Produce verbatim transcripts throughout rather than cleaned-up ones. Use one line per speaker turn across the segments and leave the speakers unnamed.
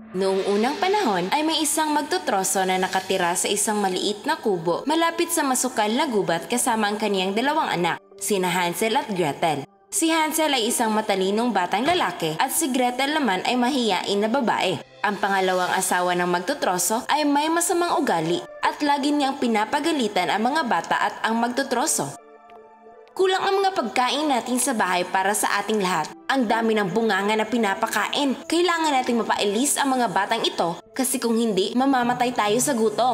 Noong unang panahon ay may isang magtutroso na nakatira sa isang maliit na kubo malapit sa masukal na gubat kasama ang kaniyang dalawang anak, sina Hansel at Gretel. Si Hansel ay isang matalinong batang lalaki at si Gretel naman ay mahiyain na babae. Ang pangalawang asawa ng magtutroso ay may masamang ugali at lagi niyang pinapagalitan ang mga bata at ang magtutroso. Kulang ang mga pagkain natin sa bahay para sa ating lahat. Ang dami ng bunganga na pinapakain. Kailangan nating mapailis ang mga batang ito kasi kung hindi, mamamatay tayo sa gutom.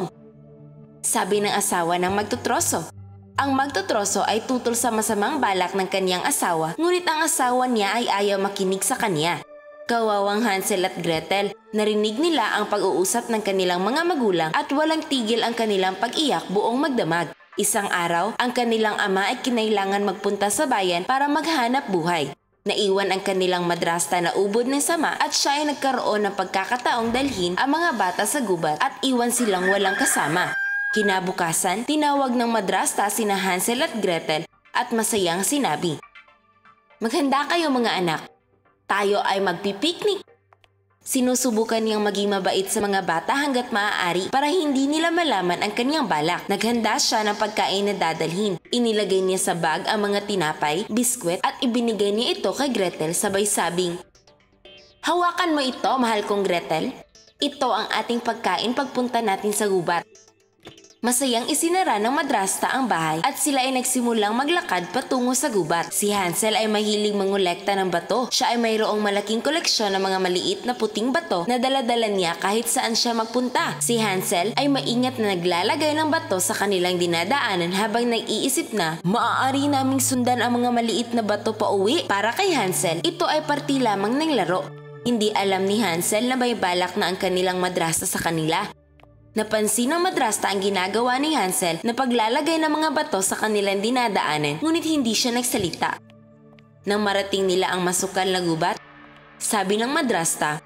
Sabi ng asawa ng magtutroso. Ang magtutroso ay tutol sa masamang balak ng kaniyang asawa, ngunit ang asawa niya ay ayaw makinig sa kanya. Kawawang Hansel at Gretel, narinig nila ang pag-uusap ng kanilang mga magulang at walang tigil ang kanilang pag-iyak buong magdamag. Isang araw, ang kanilang ama ay kinailangan magpunta sa bayan para maghanap buhay. Naiwan ang kanilang madrasta na ubod ng sama at siya ay nagkaroon ng pagkakataong dalhin ang mga bata sa gubat at iwan silang walang kasama. Kinabukasan, tinawag ng madrasta sina Hansel at Gretel at masayang sinabi, "Maghanda kayo mga anak. Tayo ay magpipiknik." Sinusubukan niyang maging mabait sa mga bata hanggat maaari para hindi nila malaman ang kanyang balak. Naghanda siya ng pagkain na dadalhin. Inilagay niya sa bag ang mga tinapay, biskwit at ibinigay niya ito kay Gretel sabay sabing, "Hawakan mo ito, mahal kong Gretel. Ito ang ating pagkain pagpunta natin sa gubat." Masayang isinara ng madrasta ang bahay at sila ay nagsimulang maglakad patungo sa gubat. Si Hansel ay mahilig mangolekta ng bato. Siya ay mayroong malaking koleksyon ng mga maliit na puting bato na daladala niya kahit saan siya magpunta. Si Hansel ay maingat na naglalagay ng bato sa kanilang dinadaanan habang nag-iisip na, "Maaari naming sundan ang mga maliit na bato pa uwi." Para kay Hansel, ito ay parti lamang ng laro. Hindi alam ni Hansel na may balak na ang kanilang madrasta sa kanila. Napansin ng madrasta ang ginagawa ni Hansel na paglalagay ng mga bato sa kanilang dinadaanan, ngunit hindi siya nagsalita. Nang marating nila ang masukal na gubat, sabi ng madrasta,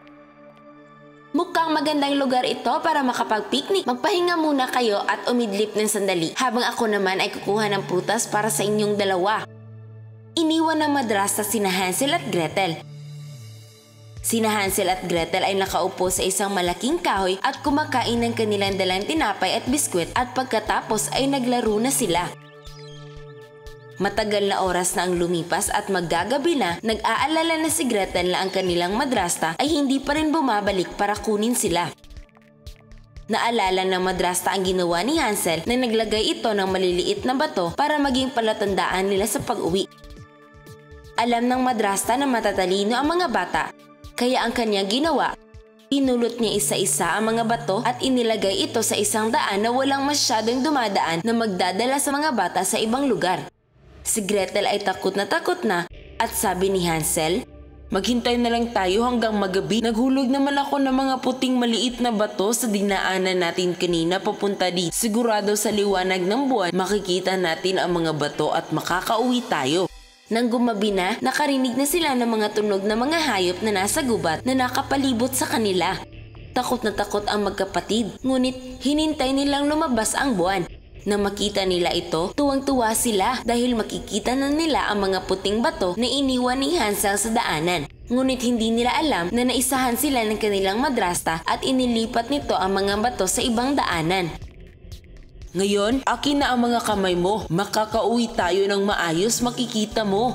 "Mukhang magandang lugar ito para makapag-picnic. Magpahinga muna kayo at umidlip ng sandali habang ako naman ay kukuha ng prutas para sa inyong dalawa." Iniwan ng madrasta sina Hansel at Gretel. Sina Hansel at Gretel ay nakaupo sa isang malaking kahoy at kumakain ng kanilang dalang tinapay at biskwit at pagkatapos ay naglaro na sila. Matagal na oras na ang lumipas at maggagabi na, nag-aalala na si Gretel na ang kanilang madrasta ay hindi pa rin bumabalik para kunin sila. Naalala ng madrasta ang ginawa ni Hansel na naglagay ito ng maliliit na bato para maging palatandaan nila sa pag-uwi. Alam ng madrasta na matatalino ang mga bata, kaya ang kanyang ginawa, pinulot niya isa-isa ang mga bato at inilagay ito sa isang daan na walang masyadong dumadaan na magdadala sa mga bata sa ibang lugar. Si Gretel ay takot na takot na at sabi ni Hansel, "Maghintay na lang tayo hanggang magabi. Naghulog naman ako ng mga puting maliit na bato sa dinaanan natin kanina papunta dito. Sigurado sa liwanag ng buwan makikita natin ang mga bato at makakauwi tayo." Nang gumabi na, nakarinig na sila ng mga tunog ng mga hayop na nasa gubat na nakapalibot sa kanila. Takot na takot ang magkapatid, ngunit hinintay nilang lumabas ang buwan. Nang makita nila ito, tuwang-tuwa sila dahil makikita na nila ang mga puting bato na iniwan ni Hansel sa daanan. Ngunit hindi nila alam na naisahan sila ng kanilang madrasta at inilipat nito ang mga bato sa ibang daanan. "Ngayon, akin na ang mga kamay mo. Makakauwi tayo ng maayos, makikita mo."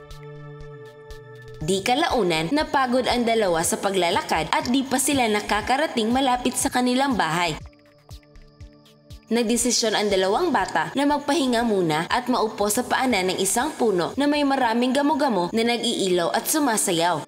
Di kalaunan, napagod ang dalawa sa paglalakad at di pa sila nakakarating malapit sa kanilang bahay. Nagdesisyon ang dalawang bata na magpahinga muna at maupo sa paanan ng isang puno na may maraming gamo-gamo na nag-iilaw at sumasayaw.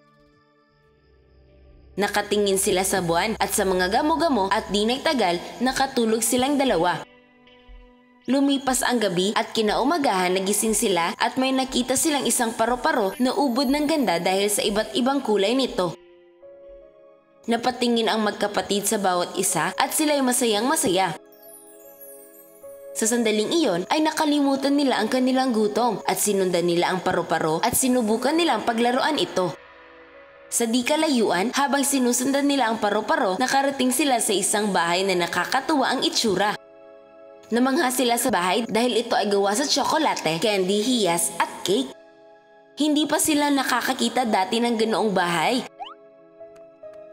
Nakatingin sila sa buwan at sa mga gamo-gamo at di nagtagal, nakatulog silang dalawa. Lumipas ang gabi at kinaumagahan nagising sila at may nakita silang isang paro-paro na ubod ng ganda dahil sa iba't ibang kulay nito. Napatingin ang magkapatid sa bawat isa at sila'y masayang masaya. Sa sandaling iyon ay nakalimutan nila ang kanilang gutom at sinundan nila ang paro-paro at sinubukan nilang paglaruan ito. Sa di kalayuan, habang sinusundan nila ang paro-paro, nakarating sila sa isang bahay na nakakatuwa ang itsura. Namangha sila sa bahay dahil ito ay gawa sa tsokolate, candy, hiyas at cake. Hindi pa sila nakakakita dati ng ganoong bahay.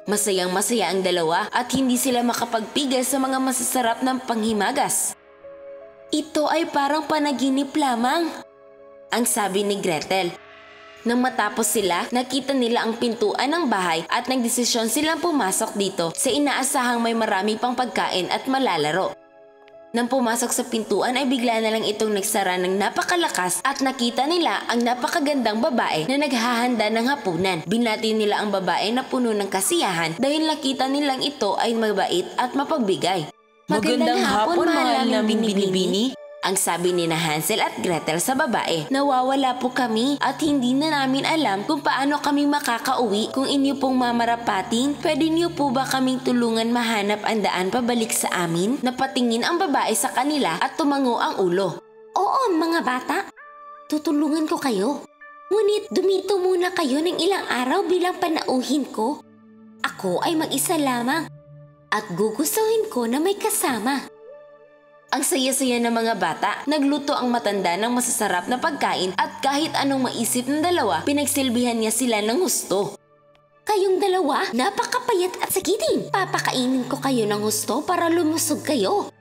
Masayang masaya ang dalawa at hindi sila makapagpigil sa mga masasarap ng panghimagas. Ito ay parang panaginip lamang, ang sabi ni Gretel. Nang matapos sila, nakita nila ang pintuan ng bahay at nagdesisyon silang pumasok dito sa inaasahang may marami pang pagkain at malalaro. Nang pumasok sa pintuan ay bigla na lang itong nagsara ng napakalakas at nakita nila ang napakagandang babae na naghahanda ng hapunan. Binati nila ang babae na puno ng kasiyahan dahil nakita nilang ito ay mabait at mapagbigay. Magandang hapon, mahal naming binibini, ang sabi ni na Hansel at Gretel sa babae. Nawawala po kami at hindi na namin alam kung paano kami makakauwi. Kung inyo pong mamarapatin, pwede niyo po ba kaming tulungan mahanap ang daan pabalik sa amin? Napatingin ang babae sa kanila at tumango ang ulo. Oo mga bata, tutulungan ko kayo. Ngunit dumito muna kayo ng ilang araw bilang panauhin ko. Ako ay mag-isa lamang at gugustuhin ko na may kasama. Ang saya-saya ng mga bata, nagluto ang matanda ng masasarap na pagkain at kahit anong maisip ng dalawa, pinagsilbihan niya sila ng husto. Kayong dalawa, napakapayat at sakitin. Papakainin ko kayo ng husto para lumusog kayo,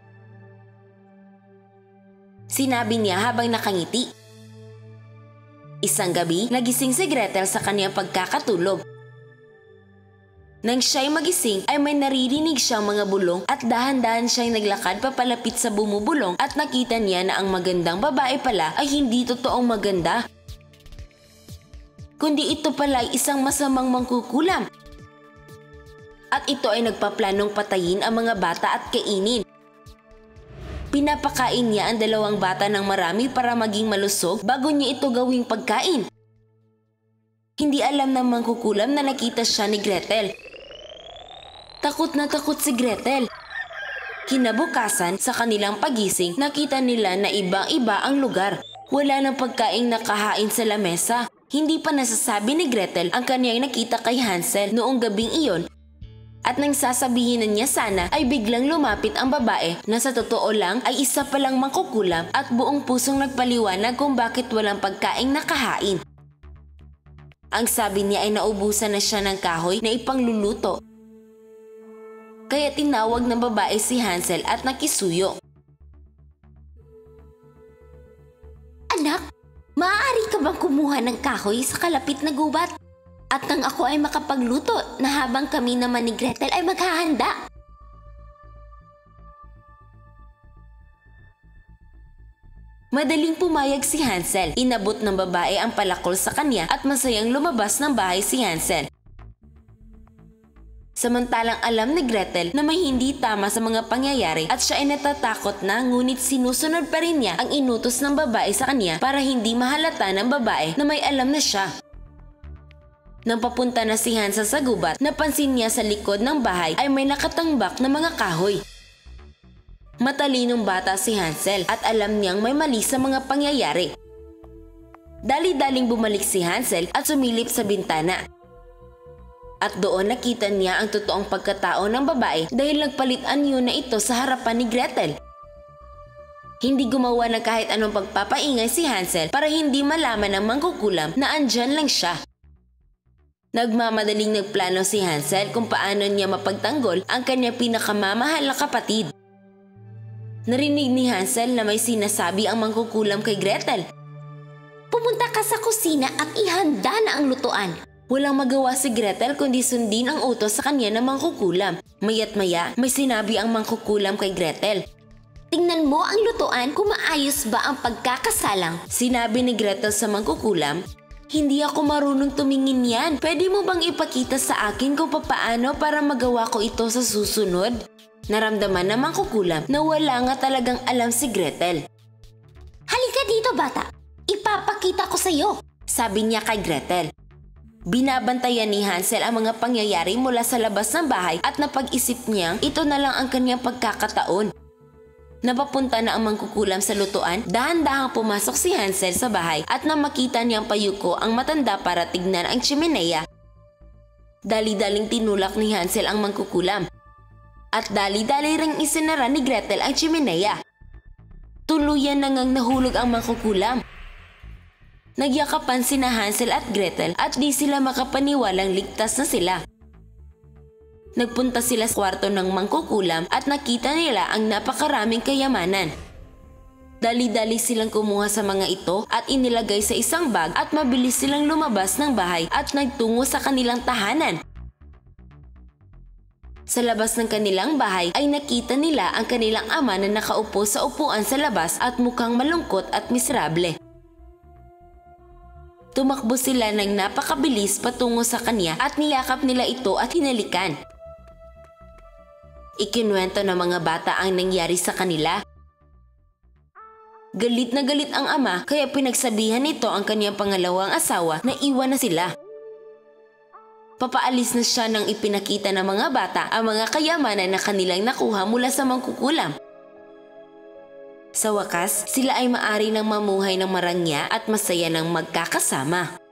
sinabi niya habang nakangiti. Isang gabi, nagising si Gretel sa kanyang pagkakatulog. Nang siya'y magising ay may naririnig siyang mga bulong at dahan-dahan siya'y naglakad papalapit sa bumubulong at nakita niya na ang magandang babae pala ay hindi totoong maganda, kundi ito pala ay isang masamang mangkukulam. At ito ay nagpaplanong patayin ang mga bata at kainin. Pinapakain niya ang dalawang bata ng marami para maging malusog bago niya ito gawing pagkain. Hindi alam ng mangkukulam na nakita siya ni Gretel. Takot na takot si Gretel. Kinabukasan, sa kanilang pagising, nakita nila na ibang-iba ang lugar. Wala nang pagkaing nakahain sa lamesa. Hindi pa nasasabi ni Gretel ang kanyang nakita kay Hansel noong gabing iyon. At nang sasabihin na niya sana ay biglang lumapit ang babae na sa totoo lang ay isa palang mangkukulam at buong pusong nagpaliwanag kung bakit walang pagkaing nakahain. Ang sabi niya ay naubusan na siya ng kahoy na ipangluluto. Kaya tinawag ng babae si Hansel at nakisuyo. Anak, maaari ka bang kumuha ng kahoy sa kalapit na gubat? At nang ako ay makapagluto na habang kami naman ni Gretel ay maghahanda. Madaling pumayag si Hansel. Inabot ng babae ang palakol sa kanya at masayang lumabas ng bahay si Hansel. Samantalang alam ni Gretel na may hindi tama sa mga pangyayari at siya ay natatakot na, ngunit sinusunod pa rin niya ang inutos ng babae sa kanya para hindi mahalata ng babae na may alam na siya. Nang papunta na si Hansel sa gubat, napansin niya sa likod ng bahay ay may nakatangbak na mga kahoy. Matalinong bata si Hansel at alam niyang may mali sa mga pangyayari. Dali-daling bumalik si Hansel at sumilip sa bintana. At doon nakita niya ang totoong pagkatao ng babae dahil nagpalit anyo na ito sa harapan ni Gretel. Hindi gumawa ng kahit anong pagpapaingay si Hansel para hindi malaman ng mangkukulam na andyan lang siya. Nagmamadaling nagplano si Hansel kung paano niya mapagtanggol ang kanyang pinakamamahal na kapatid. Narinig ni Hansel na may sinasabi ang mangkukulam kay Gretel. Pumunta ka sa kusina at ihanda na ang lutuan. Walang magawa si Gretel kundi sundin ang utos sa kanya ng mangkukulam. Maya't maya, may sinabi ang mangkukulam kay Gretel. Tingnan mo ang lutuan kung maayos ba ang pagkakasalang. Sinabi ni Gretel sa mangkukulam, hindi ako marunong tumingin yan. Pwede mo bang ipakita sa akin kung papaano para magawa ko ito sa susunod? Naramdaman ng mangkukulam na wala nga talagang alam si Gretel. Halika dito bata, ipapakita ko sa iyo, sabi niya kay Gretel. Binabantayan ni Hansel ang mga pangyayari mula sa labas ng bahay at napag-isip niyang ito na lang ang kanyang pagkakataon. Napapunta na ang mangkukulam sa lutuan, dahan-dahang pumasok si Hansel sa bahay at nang makita niyang payuko ang matanda para tignan ang tsimeneya, dali-daling tinulak ni Hansel ang mangkukulam. At dali-dali ring isinara ni Gretel ang tsimeneya. Tuluyan na ngang nahulog ang mangkukulam. Nagyakapan sina Hansel at Gretel at di sila makapaniwalang ligtas na sila. Nagpunta sila sa kwarto ng mangkukulam at nakita nila ang napakaraming kayamanan. Dali-dali silang kumuha sa mga ito at inilagay sa isang bag at mabilis silang lumabas ng bahay at nagtungo sa kanilang tahanan. Sa labas ng kanilang bahay ay nakita nila ang kanilang ama na nakaupo sa upuan sa labas at mukhang malungkot at miserable. Tumakbo sila ng napakabilis patungo sa kanya at niyakap nila ito at hinalikan. Ikinuwento ng mga bata ang nangyari sa kanila. Galit na galit ang ama kaya pinagsabihan nito ang kanyang pangalawang asawa na iwan na sila. Papaalis na siya nang ipinakita ng mga bata ang mga kayamanan na kanilang nakuha mula sa mangkukulam. Sa wakas, sila ay maari ng mamuhay ng marangya at masaya ng magkakasama.